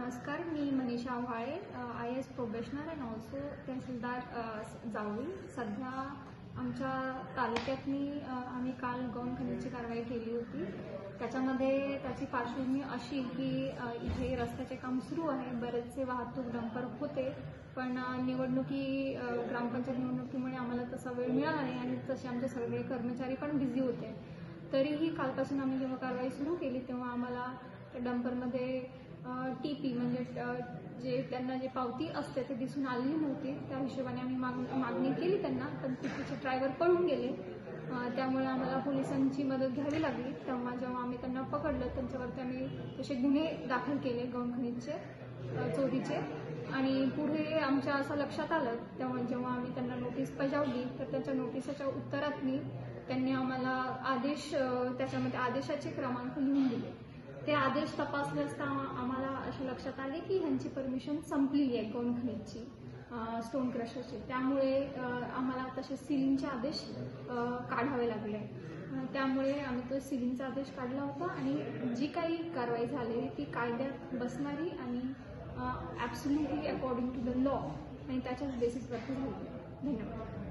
नमस्कार, मी Manisha Avhale, IAS probationer and also tehsildar Jawali. सध्या आमच्या तालुक्यातनी आम्ही काल गौण खनिजची कारवाई केली होती. त्याच्यामध्ये त्याची पार्श्वभूमी अशी की इथे रस्त्याचे काम सुरू आहे. बरेचसे वाहतूक डंपर होते, पण ग्रामपंचायत निवडणुकीमुळे आम्हाला तसा वेळ मिळाला नाही आणि तसे आमचे सगळे कर्मचारी पण बिझी होते. तरीही कालपासून आम्ही जेव्हा कारवाई सुरू केली तेव्हा आम्हाला डंपरमध्ये TP म्हणजे जे त्यांना जे पावती असते ते दिसून आलेली नव्हती. त्या हिशोबाने आम्ही मागणी केली त्यांना, पण तिथे ड्रायव्हर पळून गेले. त्यामुळे आम्हाला पोलिसांची मदत घ्यावी लागली. तेव्हा जेव्हा आम्ही त्यांना पकडलं त्यांच्यावरती आम्ही तसे गुन्हे दाखल केले गौण खनिजचे, चोरीचे. आणि पुढे आमच्या असं लक्षात आलं तेव्हा जेव्हा आम्ही त्यांना नोटीस बजावली तर त्यांच्या नोटिसाच्या उत्तरातनी त्यांनी आम्हाला आदेश, त्याच्यामध्ये आदेशाचे क्रमांक लिहून दिले. ते आदेश तपासले असता आम्हाला असे लक्षात आले की ह्यांची परमिशन संपलेली आहे गौण खनिजची, स्टोन क्रशरची. त्यामुळे आम्हाला तसे सिलिंगचे आदेश काढावे लागले. त्यामुळे आम्ही तो सिलिंगचा आदेश काढला होता आणि जी काही कारवाई झालेली ती कायद्यात बसणारी आणि absolutely according to the law आणि त्याच्याच बेसिसवरती झाली. धन्यवाद.